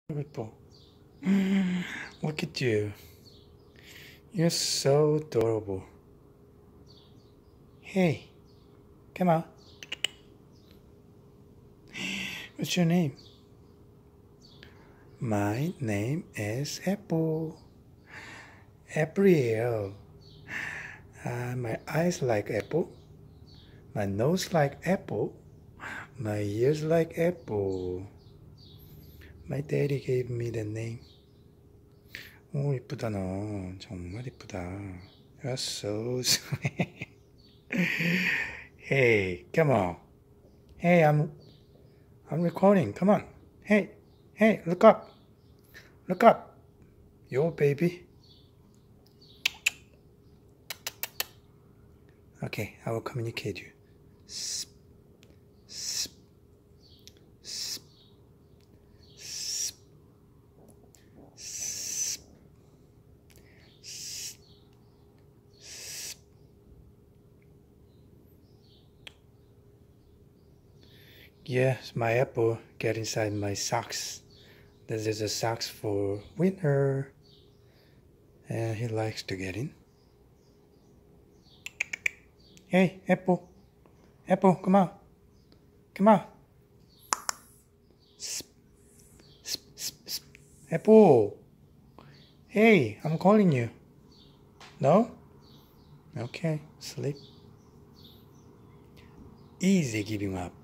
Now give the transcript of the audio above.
예뻐. Look at you. You're so adorable. Hey, come on. What's your name? My name is Apple. April. My eyes like apple. My nose like apple. My ears like apple. My daddy gave me the name. 오, 이쁘다 너. 정말 이쁘다. You're so sweet. Hey, come on. Hey, I'm recording. Come on. Hey, look up. Look up. Yo, baby. Okay, I will communicate you. Sp, sp, sp, sp, sp, sp, sp. Yes, my apple get inside my socks. This is a socks for winter. And he likes to get in. Hey, Apple. Apple, come on. Come on. Sp, sp, sp, sp. Apple. Hey, I'm calling you. No? Okay, sleep. Easy giving up.